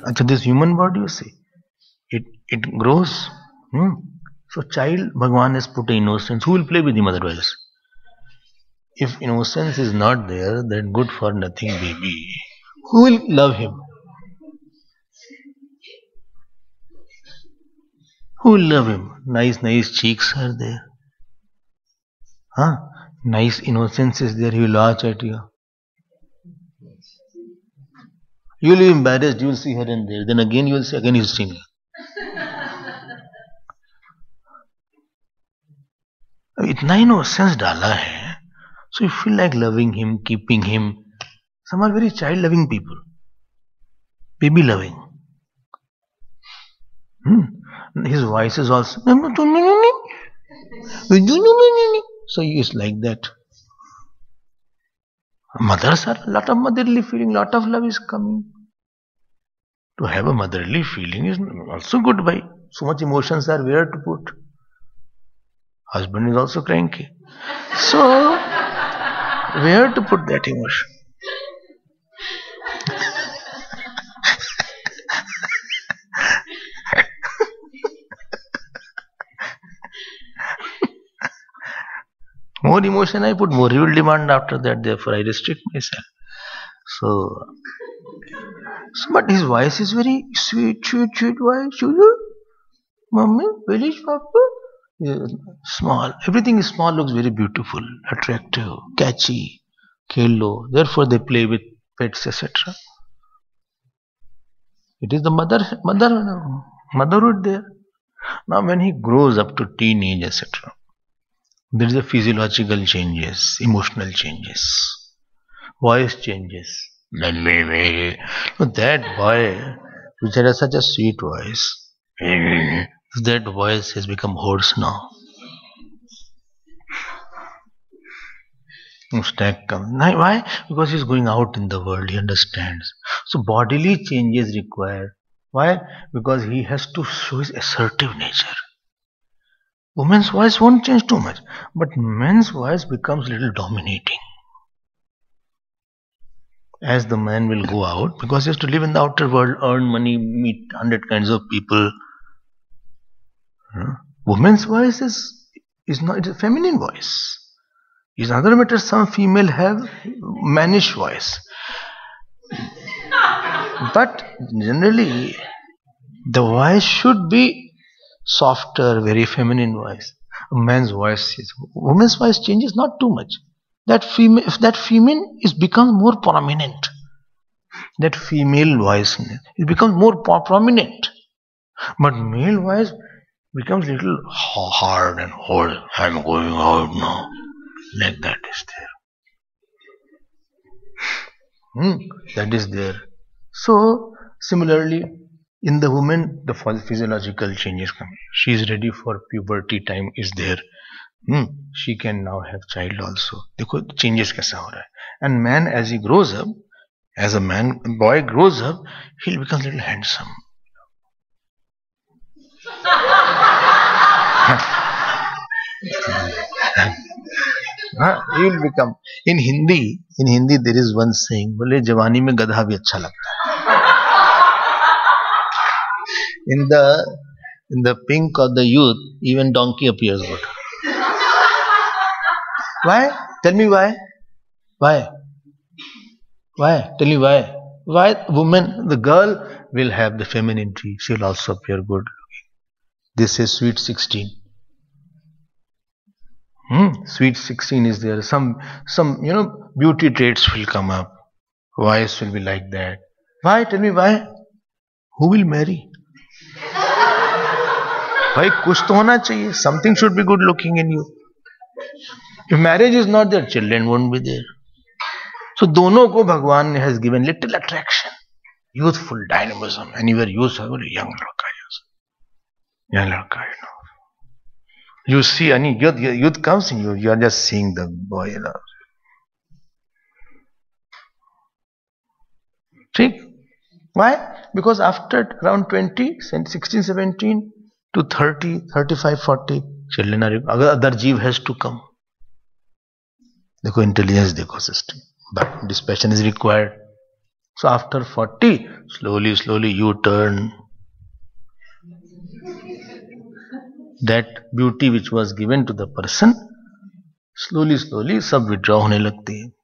So this human body, you see, it grows. So child, Bhagwan has put innocence. Who will play with him otherwise? If innocence is not there, then good for nothing baby. Who will love him? Who will love him? Nice cheeks are there. Huh? Nice innocence is there. He will laugh at you. You will be embarrassed. You will see her and there. Then again you will say, again he is seeing her. इतना innocence डाला है. So you feel like loving him, keeping him. Some are very child-loving people. Baby-loving. His voice is also. So he is like that. Mothers are a lot of motherly feeling, lot of love is coming. To have a motherly feeling is also good, bhai. So much emotions are where to put. Husband is also cranky. So, where to put that emotion? More emotion I put, more he will demand after that. Therefore, I restrict myself. So but his voice is very sweet voice. Mommy, where is Papa? Yeah, small. Everything is small, looks very beautiful, attractive, catchy, khello. Therefore, they play with pets, etc. It is the motherhood there. Now, when he grows up to teenage, etc., there is a physiological changes, emotional changes, voice changes. That boy, which had such a sweet voice, that voice has become hoarse now. Stack comes. Why? Because he's going out in the world, he understands. So bodily changes required. Why? Because he has to show his assertive nature. Woman's voice won't change too much, but men's voice becomes a little dominating. As the man will go out, because he has to live in the outer world, earn money, meet 100 kinds of people. Woman's voice is not, it's a feminine voice. Is another matter. Some female have mannish voice, but generally the voice should be softer, very feminine voice. A man's voice is, woman's voice changes not too much. If that female is becomes more prominent, that female voice it becomes more prominent, but male voice becomes little hard and hard. I'm going out now. Like that is there. That is there. So similarly, in the woman, the physiological changes come. She is ready for puberty time is there. She can now have child also. देखो changes कैसा हो रहा है. And man, as he grows up, as a boy grows up, he'll become a little handsome. He will become. In Hindi there is one saying, बोले जवानी में गधा भी अच्छा लगता है. In the pink of the youth, even donkey appears good. Why? Tell me why? Why? Tell me why? Why woman, the girl will have the femininity. She will also appear good looking. This is sweet 16. Sweet 16 is there. Some beauty traits will come up. Voice will be like that. Why? Tell me why? Who will marry? भाई कुछ तो होना चाहिए. Something should be good looking in you. If marriage is not there, children won't be there. So दोनों को भगवान has given little attraction, youthful dynamism. And you were used to a young लड़का, You see, any youth comes in you. You are just seeing the boy. See? Why? Because after around 20, 16, 17 to 30, 35, 40, children are. Other jeev has to come. देखो intelligence, देखो system. But dispassion is required. So after 40, slowly you turn. That beauty which was given to the person, slowly सब withdraw होने लगती है.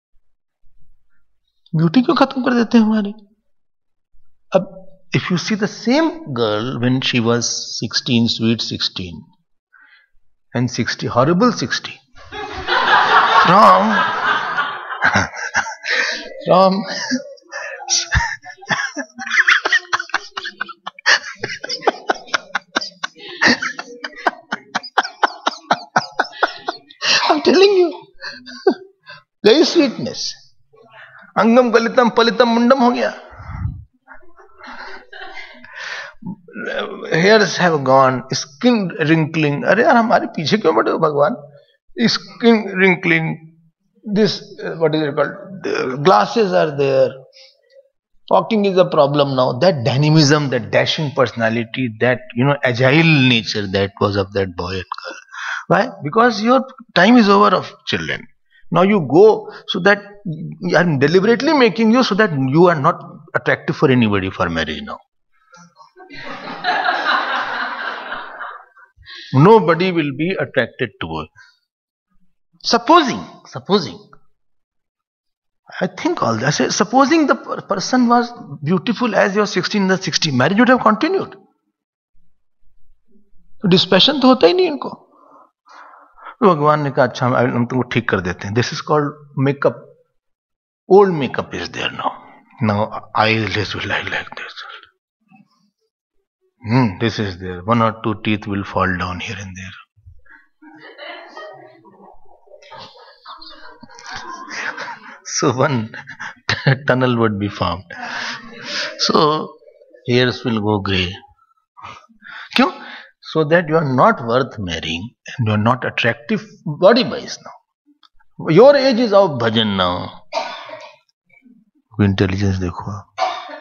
Beauty क्यों खत्म कर देते हैं हमारी? अब if you see the same girl when she was 16, sweet 16, and 60, horrible 60, from from I'm telling you, गई sweetness, अंगम गलितम पलितम मुंडम हो गया. Hairs have gone, skin wrinkling. अरे यार हमारे पीछे क्यों पड़े हो भगवान? Skin wrinkling, this what is it called? The glasses are there. Walking is a problem now. That dynamism, that dashing personality, that agile nature that was of that boy and girl. Why? Because your time is over of children. Now you go so that I'm deliberately making you so that you are not attractive for anybody for marriage now. Nobody will be attracted to her. Supposing, I think all that. Supposing the person was beautiful as you're 16 in the 60, marriage would have continued. तो dispassion तो होता ही नहीं इनको. भगवान ने कहा अच्छा हम तुमको ठीक कर देते हैं. This is called makeup. Old makeup is there now eyelids will lie like this. This is there. 1 or 2 teeth will fall down here and there. So one tunnel would be formed. So hairs will go grey. क्यों? So that you are not worth marrying and you are not attractive body wise now. Your age is of bhajan now. Intelligence देखो आप.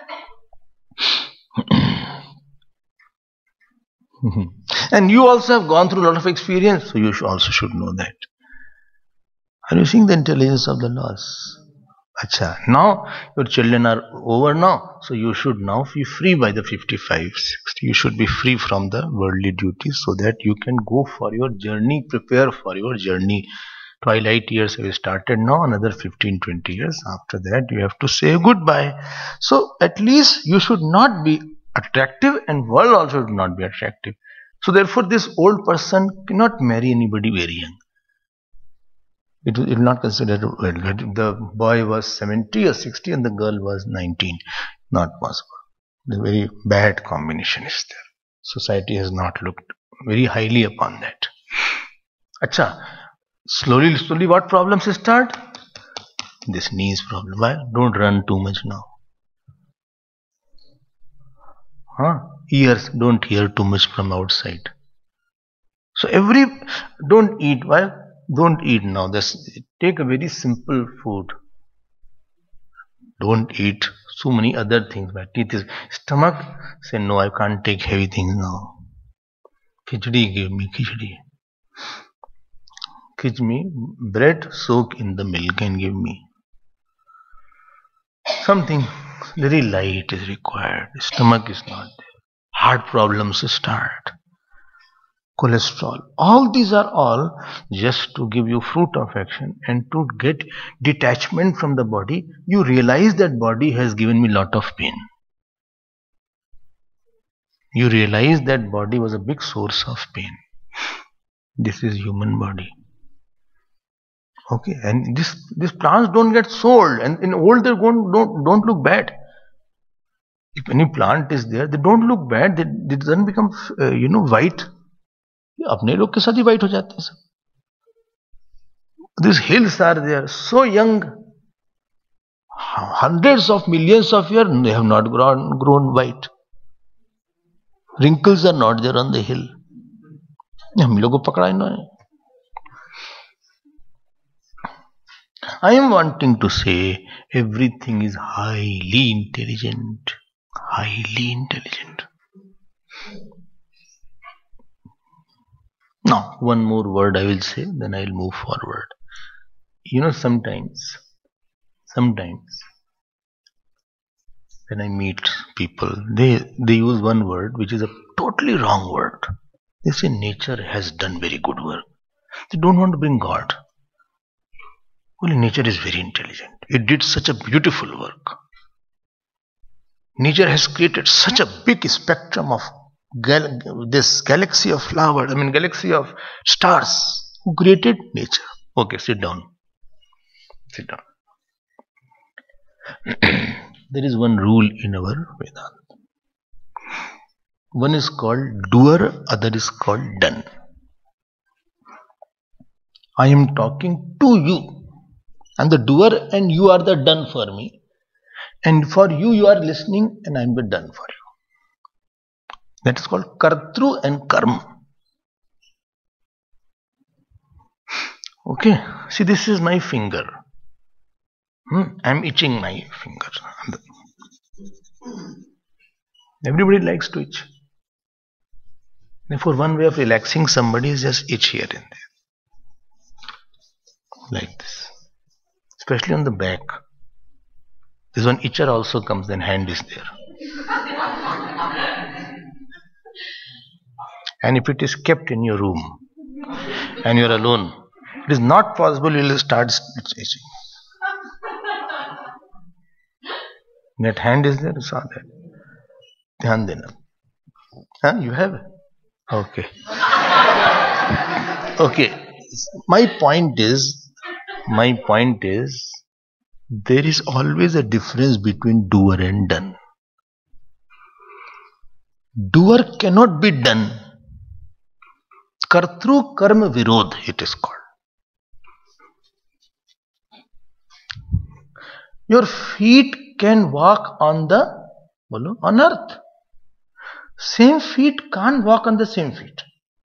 And you also have gone through a lot of experience, so you also should know that. Are you seeing the intelligence of the laws? Acha, now your children are over now, so you should now be free by the 55, 60. You should be free from the worldly duties so that you can go for your journey, prepare for your journey. Twilight years have started now, another 15, 20 years. After that, you have to say goodbye. So at least you should not be attractive and world also should not be attractive. So therefore, this old person cannot marry anybody very young. It will not considered well. The boy was 70 or 60 and the girl was 19. Not possible. The very bad combination is there. Society has not looked very highly upon that. Acha, slowly what problems start? This knees problem. Why? Don't run too much now. Ears, don't hear too much from outside. So don't eat. Why? Don't eat now. Take a very simple food. Don't eat so many other things. My teeth is stomach. Say no, I can't take heavy things now. Khichdi, give me khichdi. Give me bread, soak in the milk and give me. Something very light is required. Stomach is not there. Heart problems start. Cholesterol. All these are all just to give you fruit of action and to get detachment from the body. You realize that body has given me lot of pain. You realize that body was a big source of pain. This is human body. Okay, and these plants don't get sold, and in old they don't look bad. If any plant is there, they don't look bad. They doesn't become white. अपने लोग के साथ ही white हो जाते हैं सब. These hills are there, so young, hundreds of millions of years, they have not grown white. Wrinkles are not there on the hill. हम लोग को पकड़ा इन्होंने. I am wanting to say everything is highly intelligent. Highly intelligent. Now, one more word I will say, then I will move forward. Sometimes when I meet people, they use one word which is a totally wrong word. They say nature has done very good work. They don't want to bring God. Only nature is very intelligent. It did such a beautiful work. Nature has created such a big spectrum of this galaxy of flowers, galaxy of stars. Who created nature? Okay, sit down. Sit down. There is one rule in our Vedanta. One is called doer, other is called done. I am talking to you. I'm the doer and you are the done for me. And for you, you are listening and I am the done for you. That is called kartru and karma. Okay, see, this is my finger. I am itching my finger. Everybody likes to itch. Therefore, one way of relaxing somebody is just itch here and there. Like this. Especially on the back. This one itcher also comes, then hand is there. And if it is kept in your room and you are alone, it is not possible you will start itching. That hand is there, you saw that. Dhyan dena. You have? Okay. Okay. My point is, there is always a difference between doer and done. Doer cannot be done. Kartru karma virod, it is called. Your feet can walk on earth. Same feet can't walk on the same feet.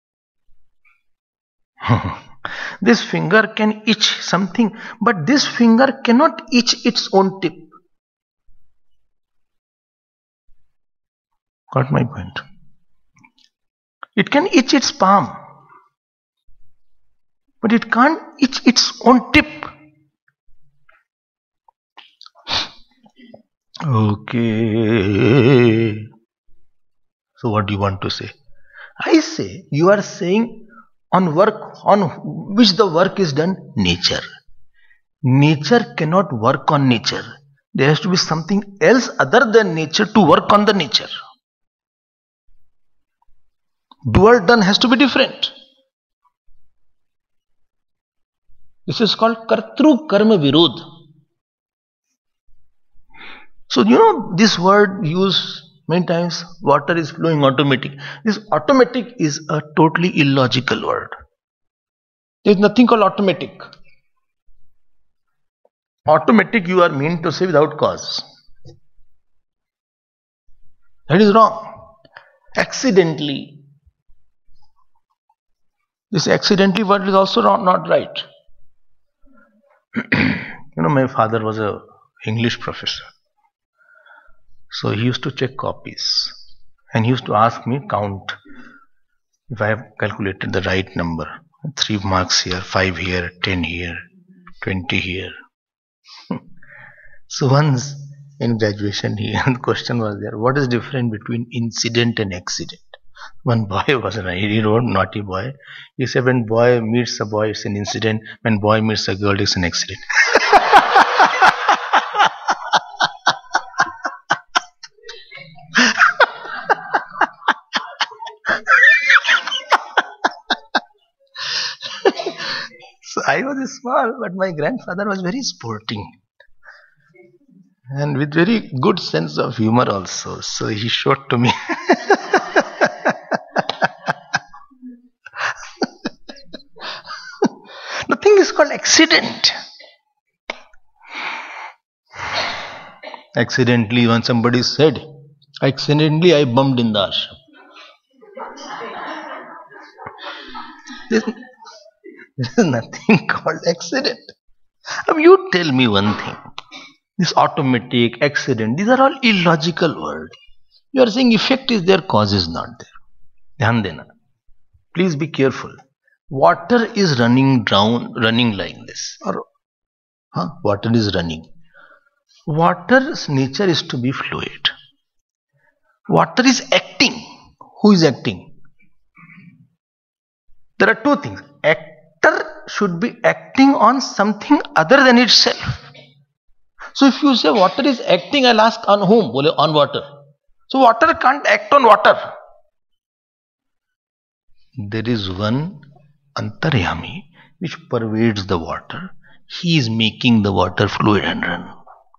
This finger can itch something, but this finger cannot itch its own tip. Got my point? It can itch its palm, but it can't itch its own tip. Okay. So what do you want to say? I say, you are saying on which the work is done? Nature. Nature cannot work on nature. There has to be something else other than nature to work on the nature. Doer done has to be different. This is called kartru karma virod. So this word used many times, water is flowing automatic. This automatic is a totally illogical word. There is nothing called automatic. Automatic you are meant to say without cause. That is wrong. Accidentally. This accidentally word is also not right. My father was an English professor. So he used to check copies. And he used to ask me count if I have calculated the right number. 3 marks here, 5 here, 10 here, 20 here. So once in graduation, the question was there, what is different between incident and accident? One boy was right, he wrote, naughty boy. He said, when boy meets a boy, it's an incident. When boy meets a girl, it's an accident. So I was small, but my grandfather was very sporting. And with very good sense of humor also. So he showed to me. Nothing is called accident. Accidentally, when somebody said, accidentally I bumped in the ashram. There is nothing called accident. Now you tell me one thing. This automatic, accident, these are all illogical words. You are saying effect is there, cause is not there. Dhyan dena. Please be careful. Water is running like this. Or water is running. Water's nature is to be fluid. Water is acting. Who is acting? There are two things. Actor should be acting on something other than itself. So if you say water is acting, I'll ask on whom? On water. So water can't act on water. There is one Antaryami which pervades the water. He is making the water fluid and run.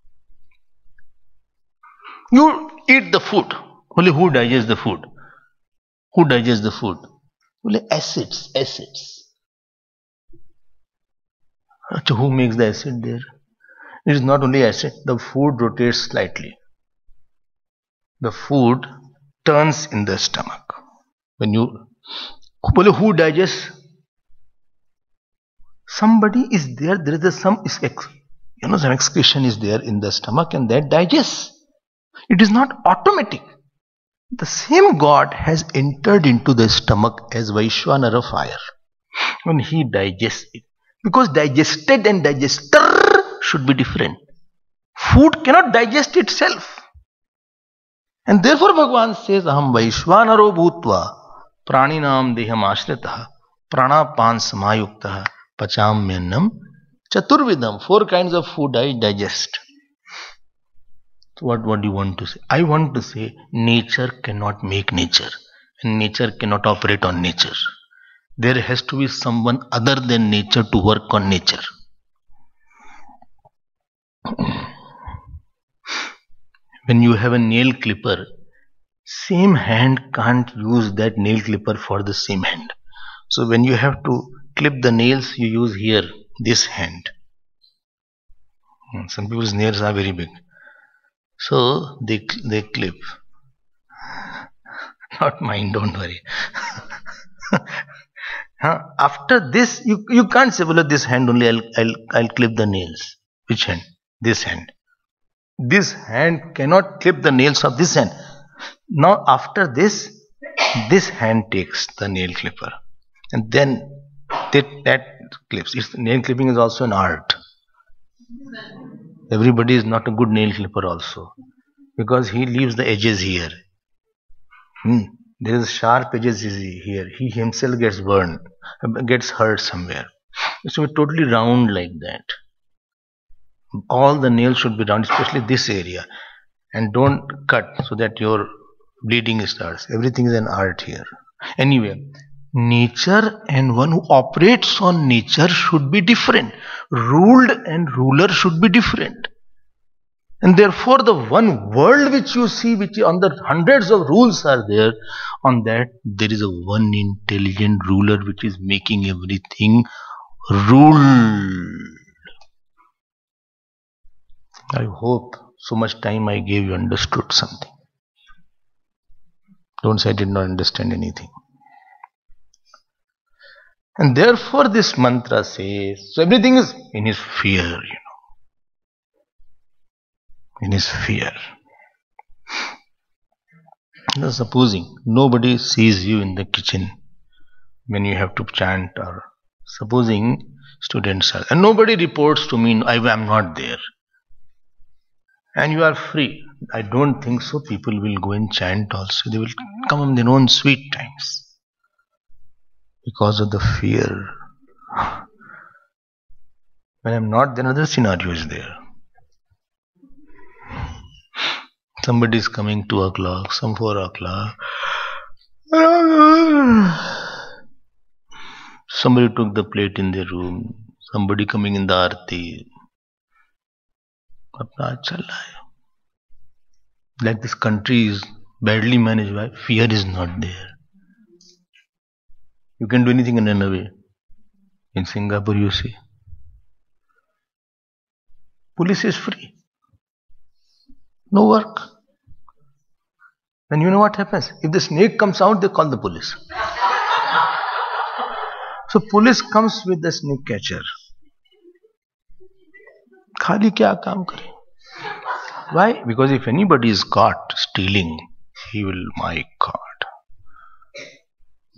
You eat the food. Only who digests the food? Who digests the food? Only acids. So who makes the acid there? It is not only acid. The food rotates slightly. The food turns in the stomach. Who digests? Somebody is there. There is some excretion is there in the stomach, and that digests. It is not automatic. The same God has entered into the stomach as Vaishwanara fire when he digests it. Because digested and digester should be different. Food cannot digest itself. And therefore Bhagavan says, Aham Vaishwanaro Bhutva Praninam Deham Ashritaha Pranapan Samayuktaha Pacham Myannam Chaturvidam. 4 kinds of food I digest. So what do you want to say? I want to say nature cannot make nature, and nature cannot operate on nature. There has to be someone other than nature to work on nature. When you have a nail clipper, same hand can't use that nail clipper for the same hand. So when you have to clip the nails, you use here, this hand. Some people's nails are very big. So they clip. Not mine, don't worry. After this, you can't say, well, this hand only I'll clip the nails. Which hand? This hand. This hand cannot clip the nails of this hand. Now after this hand takes the nail clipper, and then that clips. Nail clipping is also an art. Everybody is not a good nail clipper also, because he leaves the edges here. There is sharp edges here. He himself gets burned, gets hurt somewhere. It should be totally round like that. All the nails should be round, especially this area, and don't cut so that your bleeding starts. Everything is an art here. Anyway, nature and one who operates on nature should be different. Ruled and ruler should be different. And therefore the one world which you see, which on the hundreds of rules are there, on that there is a one intelligent ruler which is making everything ruled. I hope so much time I gave you understood something. Don't say I did not understand anything. And therefore this mantra says, so everything is in his fear, in his fear. Now supposing nobody sees you in the kitchen when you have to chant, or supposing students are, and nobody reports to me, I am not there, and you are free. I don't think so people will go and chant also. They will come on their own sweet times. Because of the fear. When I am not there, another scenario is there. Somebody is coming 2 o'clock, some 4 o'clock. Somebody took the plate in their room. Somebody coming in the aarti. Apna chal raha hai. Like this country is badly managed. Why? Fear is not there. You can do anything and run away. In Singapore, you see, police is free. No work. Then you know what happens? If the snake comes out, they call the police. So police comes with the snake catcher. Khali kya kaam kare? Why? Because if anybody is caught stealing, he will, my God,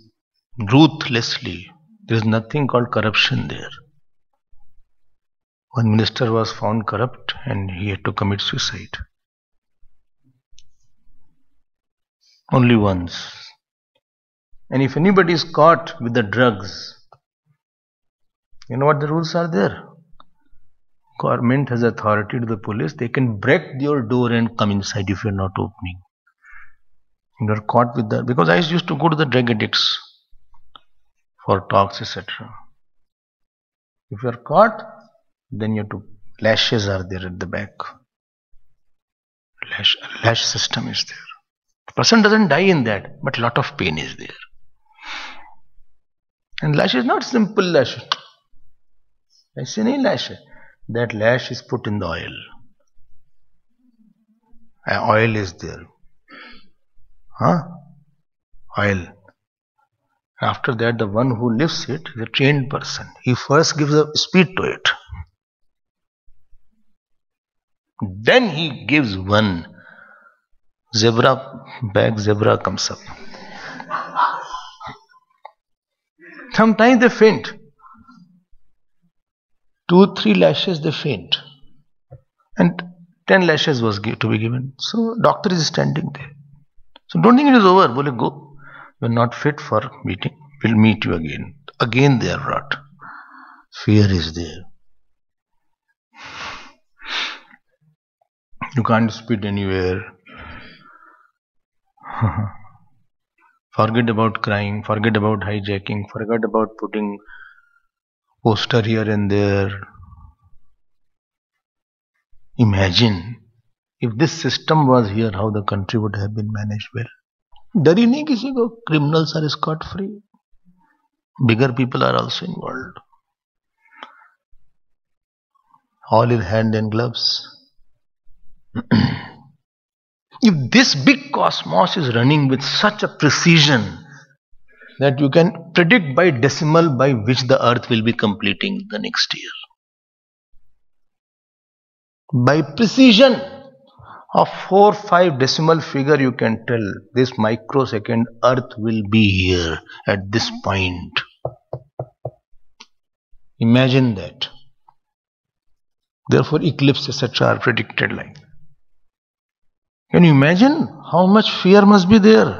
ruthlessly. There is nothing called corruption there. One minister was found corrupt and he had to commit suicide. Only once. And if anybody is caught with the drugs, you know what the rules are there? Government has authority to the police. They can break your door and come inside if you are not opening. You are caught with that. Because I used to go to the drug addicts for talks, etc. If you are caught, then you have to. Lashes are there at the back. Lash system is there. The person doesn't die in that, but a lot of pain is there. And lash is not simple lash. ऐसे नहीं lash है. That lash is put in the oil. Oil is there. Oil. After that, the one who lifts it is a trained person. He first gives a speed to it. Then he gives one. Zebra comes up. Sometimes they faint. 2-3 lashes they faint. And 10 lashes was to be given. So doctor is standing there. So don't think it is over. Bole, go. You are not fit for meeting. We'll meet you again. Again they are brought. Fear is there. You can't speed anywhere. Forget about crime. Forget about hijacking. Forget about putting poster here and there. Imagine if this system was here, how the country would have been managed well. डर ही नहीं किसी को. Criminals are scot free. Bigger people are also involved. All in hand and gloves. If this big cosmos is running with such a precision that you can predict by decimal by which the earth will be completing the next year. By precision of 4-5 decimal figure you can tell this microsecond earth will be here at this point. Imagine that. Therefore eclipses etc. are predicted like. Can you imagine how much fear must be there?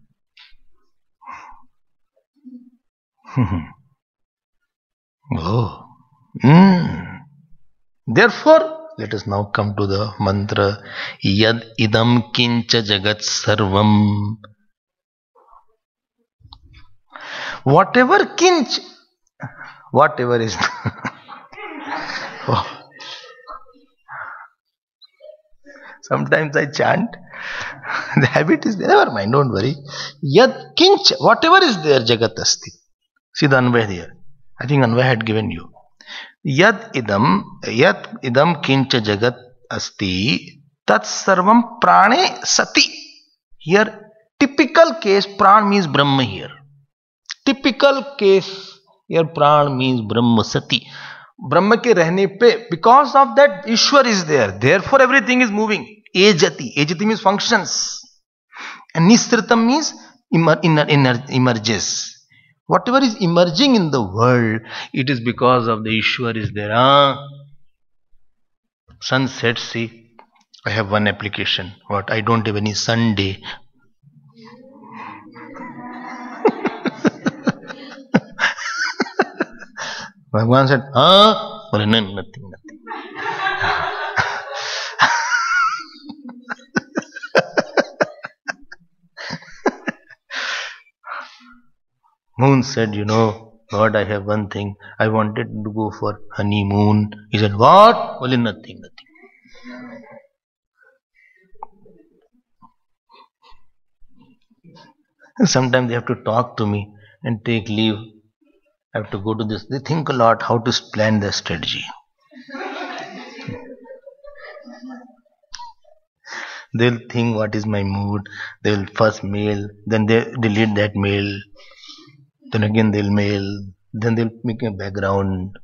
Therefore, let us now come to the mantra Yad idam kincha jagat sarvam. Whatever kinch, whatever is. Sometimes I chant. The habit is there. Never mind, don't worry. Yad kinch, whatever is there, jagat asti. See the Anvay there. I think Anvay had given you. Yad idam kincha jagat asti tat sarvam prane sati. Here, typical case, pran means Brahma here. Typical case, here pran means Brahma sati. Brahma ke rehne pe, because of that Ishwar is there. Therefore everything is moving. Ejati. Ejati means functions. And Nisritam means emerges. Whatever is emerging in the world, it is because of the Ishwar is there. Sun sets, see, I have one application. What? I don't have any Sunday. Bhagwan said, well, nothing. Moon said, you know, God, I have one thing. I wanted to go for honeymoon. He said, what? Well, nothing. Sometimes they have to talk to me and take leave. I have to go to this. They think a lot how to plan their strategy. They'll think what is my mood. They'll first mail, then they delete that mail. Then again they'll mail. Then they'll make a background.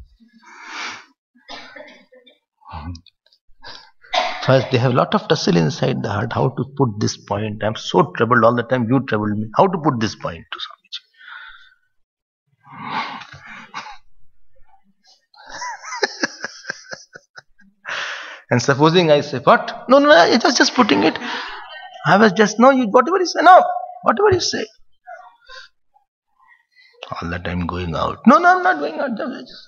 First, they have a lot of tussle inside the heart. How to put this point? I'm so troubled all the time. You troubled me. How to put this point to Swamiji? And supposing I say, what? No, I just putting it. I was just, no, you, whatever you say, no, whatever you say. All the time going out. No, I'm not going out. Just.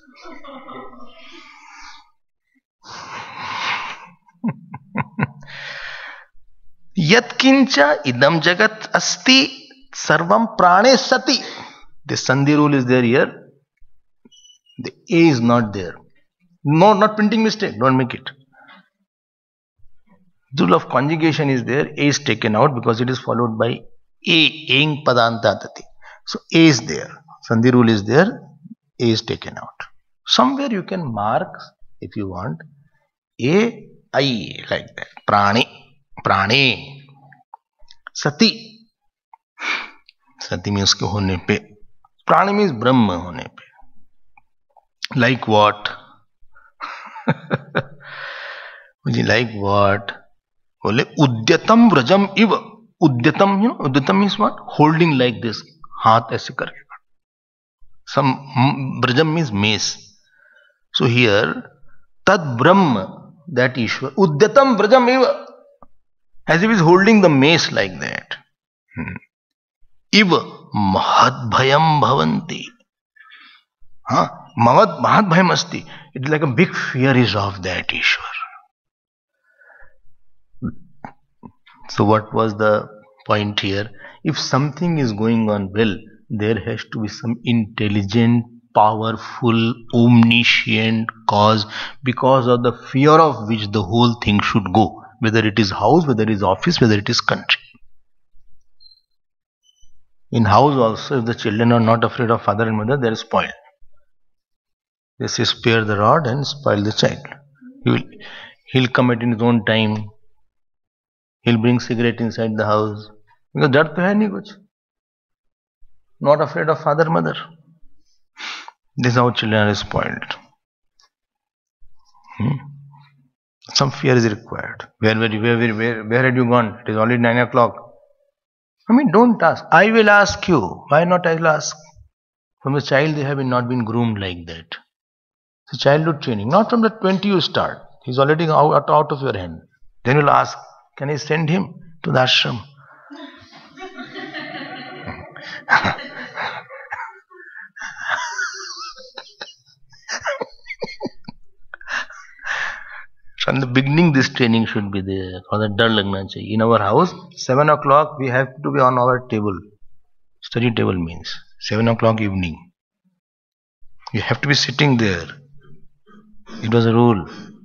Yatkincha idam jagat asti sarvam prane sati. The Sandhi rule is there here. The A is not there. No, not printing mistake. Don't make it. The rule of conjugation is there. A is taken out because it is followed by A. Aing padanta tati. So A is there. Sandhi rule is there. A is taken out. Somewhere you can mark, if you want, A, I, like that. Prane. Sati. Sati means uske hone pe. Prane means Brahma hone pe. Like what? Like what? Bole udyatam vrajam iva. Udyatam, udyatam means what? Holding like this. Haath aise karke. Some vrajam means mace. So here, tad Brahma, that Ishwar, udyatam vrajam iva. As if he is holding the mace like that. Iva mahad bhayam bhavanti. Mahad bhayam asti. It is like a big fear is of that Ishwar. So what was the point here? If something is going on well, there has to be some intelligent, powerful, omniscient cause, because of the fear of which the whole thing should go. Whether it is house, whether it is office, whether it is country. In house also, if the children are not afraid of father and mother, they are spoiled. They say spare the rod and spoil the child. He'll come at his own time. He'll bring cigarette inside the house. Because dar to hai nahi kuch. Not afraid of father, mother. This is how children are spoiled. Some fear is required. Where had you gone? It is already 9 o'clock. I mean, don't ask. I will ask you. Why not I will ask? From the child they have not been groomed like that. It's childhood training. Not from the 20 you start. He's already out of your hand. Then you'll ask, can I send him to the ashram? From the beginning, this training should be there. For the dar lagna chahiye. In our house, 7 o'clock, we have to be on our table. Study table means 7 o'clock evening. You have to be sitting there. It was a rule.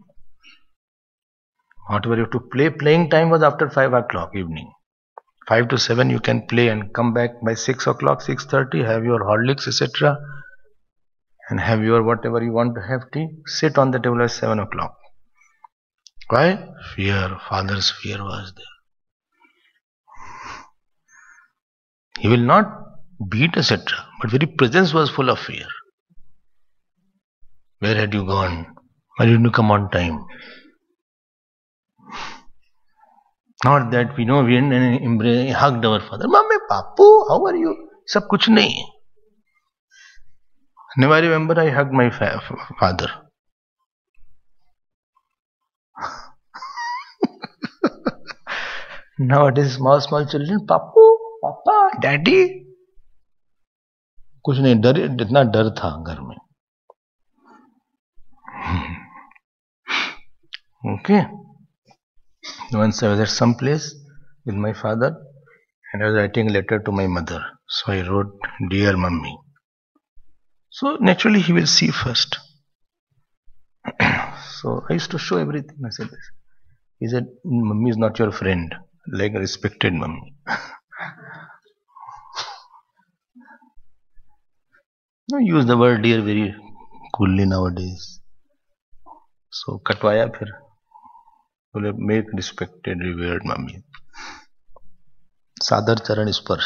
Whatever you have to play, playing time was after 5 o'clock evening. 5 to 7 you can play and come back by 6 o'clock, 6:30, have your Horlicks, etc. And have your whatever you want to have tea. Sit on the table at 7 o'clock. Why? Fear, father's fear was there. He will not beat, etc. But very presence was full of fear. Where had you gone? Why didn't you come on time? Not that we know we hugged our father. Mummy, Papu, how are you? Sab kuch nahi. Never I remember I hugged my father. Nowadays, small children, Papu, Papa, Daddy. कुछ नहीं डर इतना डर था घर में. Okay. Once I was at some place with my father and I was writing a letter to my mother. So I wrote, Dear Mummy. So naturally he will see first. So I used to show everything. I said this. He said, Mummy is not your friend, like a respected mummy. No, use the word dear very coolly nowadays. So katwaya phir. बोले make respected revered mummy. सादर चरण स्पर्श.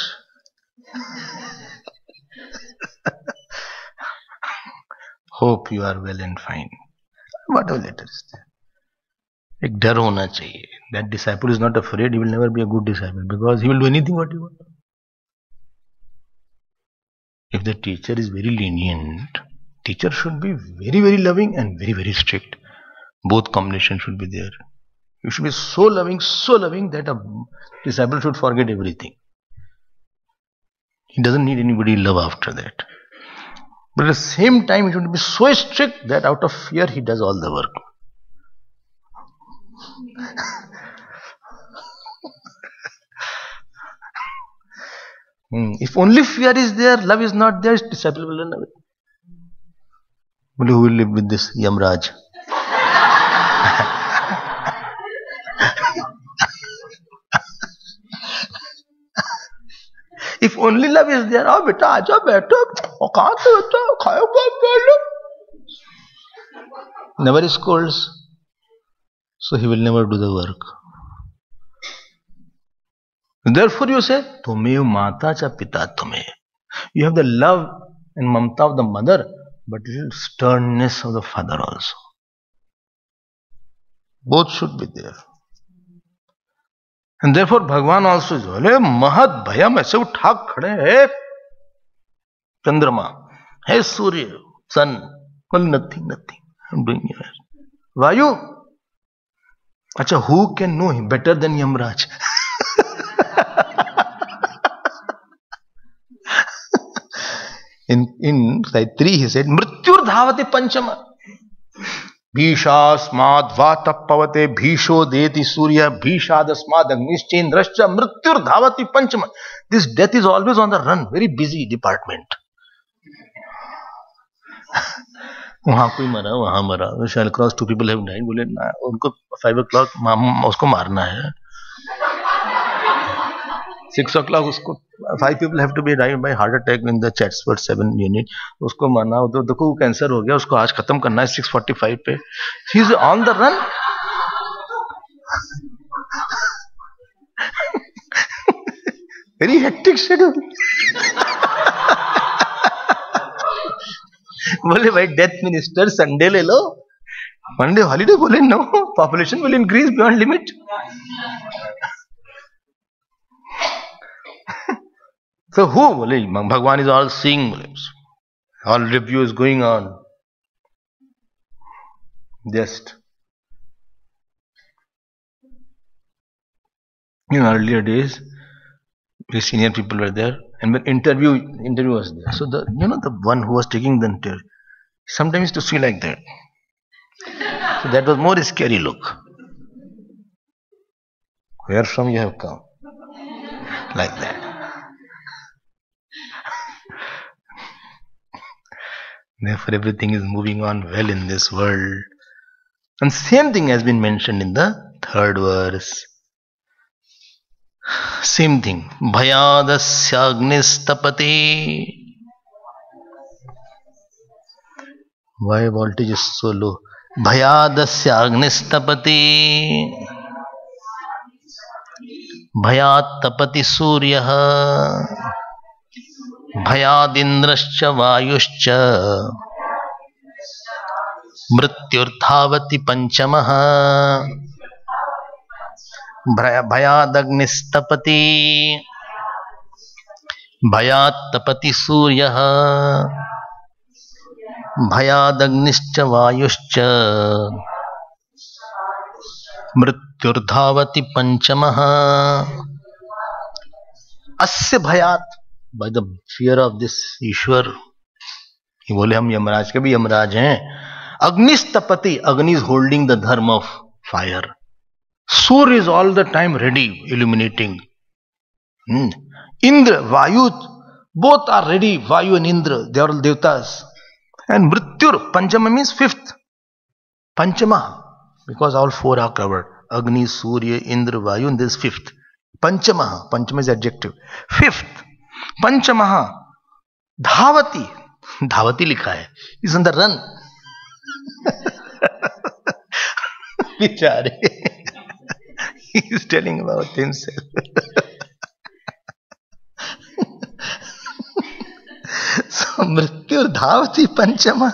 Hope you are well and fine. Whatever letter is there. एक डर होना चाहिए. That disciple is not afraid, he will never be a good disciple because he will do anything what you want. If the teacher is very lenient, teacher should be very, very loving and very, very strict. Both combination should be there. You should be so loving that a disciple should forget everything. He doesn't need anybody love after that. But at the same time, he should be so strict that out of fear he does all the work. If only fear is there, love is not there, disciple will run away. But who will live with this Yamraj? If only love is there, oh beta, aaja, baito, kahan se beta, khayo baat kar lo. Never scolds, so he will never do the work. Therefore you say, Tumev mata cha pita tume. You have the love and mamta of the mother, but little sternness of the father also. Both should be there. And therefore Bhagwan also is, अरे महत भयम ऐसे उठा खड़े है चंद्रमा, है सूर्य, sun, well nothing, I'm doing it. Vayu, अच्छा, who can know him better than Yamraj? In slide 3 he said, Mrityur dhavati panchama. Bhishasmad vatapavate bhisho deti surya bhishadasmad agnischendrascha mrityur dhavati panchama. This death is always on the run, very busy department. वहां कोई मरा, वहां मरा, shall cross, 2 people have died, बोले ना उनको 5 o'clock उसको मारना है, 6 o'clock उसको 5 people have to be died by heart attack in the Chatsworth 7 unit, उसको मारना हो तो देखो कैंसर हो गया, उसको आज खत्म करना है 6:45 पे, he is on the run. Very hectic schedule. बोले भाई डेथ मिनिस्टर संडे ले लो, मंडे हॉलीडे, बोले no, population will increase beyond limit. So who? बोले भगवान is all seeing, all review is going on. Just in earlier days, the senior people were there, and when interview was there. So the one who was taking the interview sometimes used to see like that. So that was more scary look. Where from you have come? Like that. Therefore everything is moving on well in this world. And same thing has been mentioned in the 3rd verse. Same thing. Bhayadasya agnistapati. Why voltage is so low? Bhayadasya agnistapati. Bhayat tapati suryaha. Bhayadindrascha vayuscha. Mrityurthavati panchamaha. Bhayadagnistapati. Bhayat tapati suryaha. Bhayadagnischa vayuscha. Mrityurdhavati panchamaha. Asya bhayat. By the fear of this Ishwar. He बोले हम यमराज के भी यमराज हैं. Agnistapati. Agni is holding the dharma of fire. Surya is all the time ready, illuminating. Indra, Vayu, both are ready. Vayu and Indra, they are all devtas. And Mrityur, Panchama means 5th. Panchama, because all 4 are covered. Agni, Surya, Indra, Vayu, and this 5th. Panchama, Panchama is adjective. 5th. Panchamaha, Dhavati. Dhavati likha hai. Is on the run. Bichare. He is telling about himself. So, Mrityur Dhavati Panchama.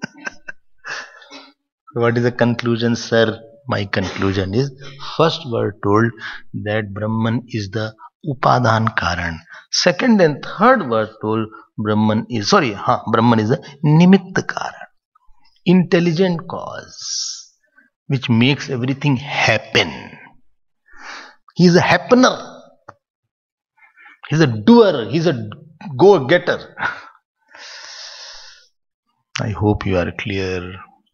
What is the conclusion, sir? My conclusion is, first we're told that Brahman is the Upadhan Karan. Second and third were told Brahman is the Nimitta Karan, intelligent cause. which makes everything happen. He is a happener. He's a doer. He's a go-getter. I hope you are clear.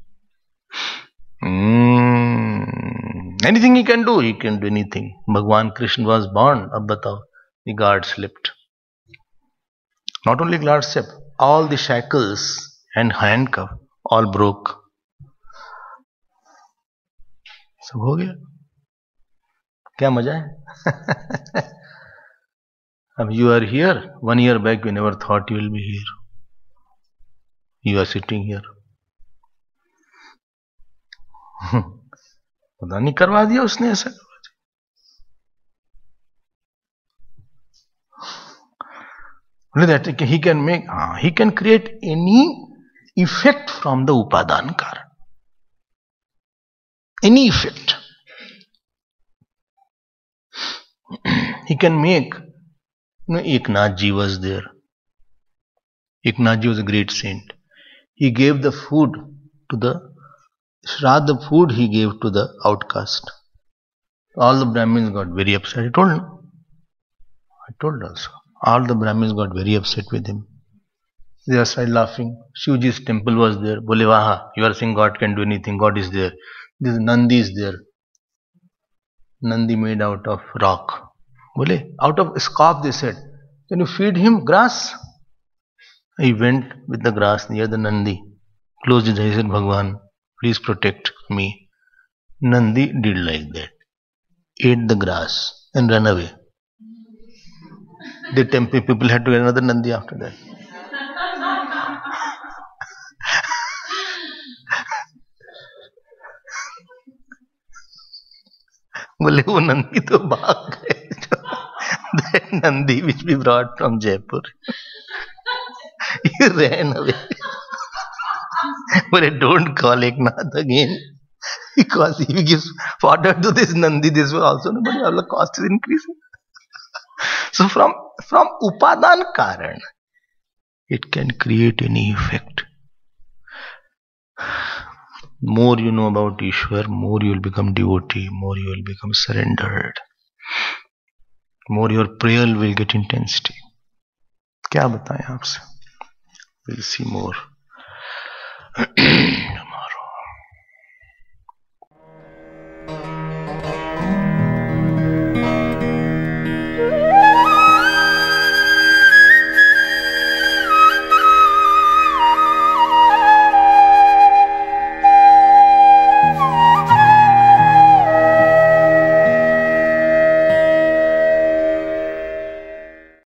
Anything he can do anything. Bhagwan Krishna was born. Ab batao, the guard slipped. Not only guard slipped, all the shackles and handcuff all broke. सब हो गया. क्या मजा है? You are here. 1 year back, you never thought you will be here. You are sitting here. पता नहीं करवा दिया उसने ऐसा. Only that he can create any effect from the upadan karan. Any effect. He can make. Eknath Ji was there. Eknath Ji was a great saint. He gave the food to the Shraddha food he gave to the outcast. All the Brahmins got very upset. I told also. All the Brahmins got very upset with him. They started laughing. Shivji's temple was there. Bole, waha, you are saying God can do anything. God is there. This Nandi is there. Nandi made out of rock. Bole, out of scarf they said, can you feed him grass? He went with the grass near the Nandi. Closed his eyes and said, Bhagwan, please protect me. Nandi did like that. Ate the grass and ran away. The temple people had to get another Nandi after that. बोले वो नंदी तो भाग गए. That Nandi which we brought from Jaipur, he ran away. But don't call Eknath again, because if he gives fodder to this Nandi, this will also nobody. All the cost is increasing. So from upadan karan, it can create any effect. More you know about Ishwar, more you will become devotee, more you will become surrendered, more your prayer will get intensity. क्या बताएं आपसे? We'll see more.